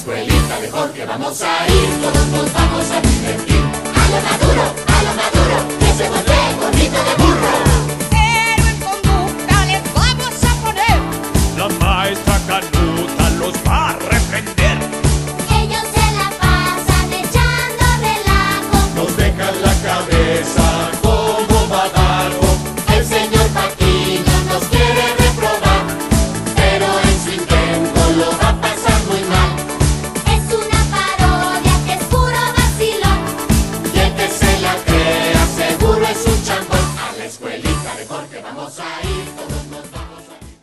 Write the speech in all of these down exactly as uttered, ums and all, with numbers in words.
escuelita de Jorge vamos a ir, todos nos vamos a divertir. A lo maduro, a lo maduro, que se vuelve gorrito de burro. Pero en conducta les vamos a poner. La maestra Canuta los va a reprender. Ellos se la pasan echando relajo. Nos dejan la cabeza como badajo. El señor Patiño nos quiere reprobar, pero en su intento lo va a pasar muy mal. Es una parodia que es puro vacilón. Y el que se la crea seguro es un chambón. A la escuelita de Jorge vamos a ir, todos nos vamos a ir.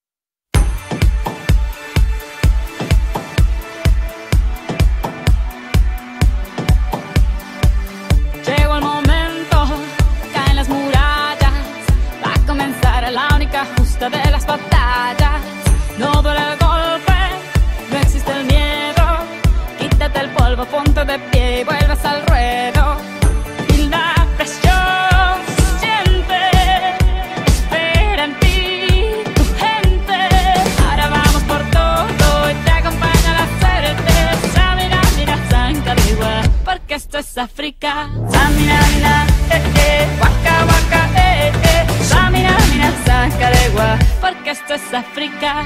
Llegó el momento, caen las murallas, va a comenzar la única justa de las batallas. No duele el golpe, no existe el miedo, quítate el polvo, ponte de pie y vuelves al ruedo. Y la presión se siente, espera en ti tu gente. Ahora vamos por todo y te acompaña la suerte. Samina, mira, Zancalegua, porque esto es África. Samina, mira, eh, eh, waka, waka, eh, eh. Samina, mira, Zancalegua, porque esto es África.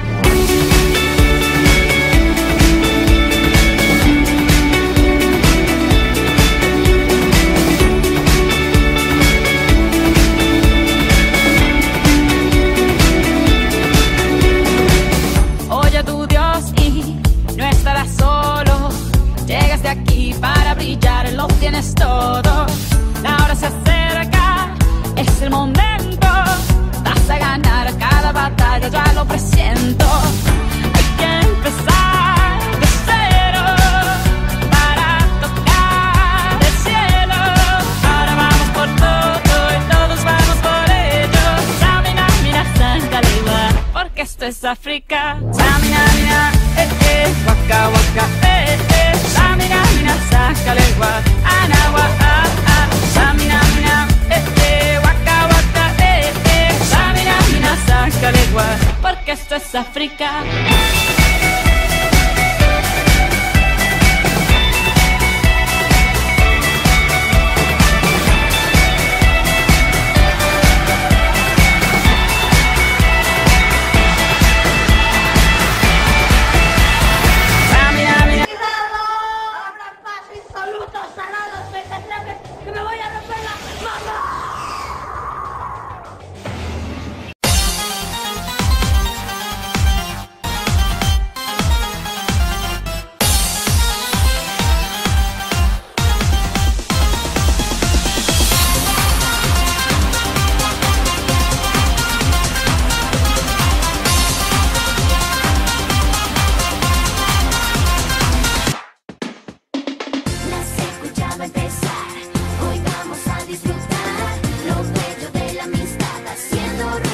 Oye a tu Dios y no estarás solo. Llegas de aquí para brillar, lo tienes todo. La hora se acerca, es el momento. Vas a ganar cada batalla, ya lo presiento. Hay que empezar de cero para tocar el cielo. Ahora vamos por todo y todos vamos por ello. Samina, mira, Zancalegua, porque esto es África. Samina, mira, eh, eh, waka, waka, eh, eh. Samina, mira, Zancalegua, anawa, ah, ah. Samina, mira, eh, eh, waka, waka, eh, eh. Samina, mira, Zancalegua, porque esto es África. Samina, mira. Abran paso, insolutos, salados, mequetrefes, que me voy a romper la mano. No se escuchaba empezar, hoy vamos a disfrutar lo bello de la amistad haciendo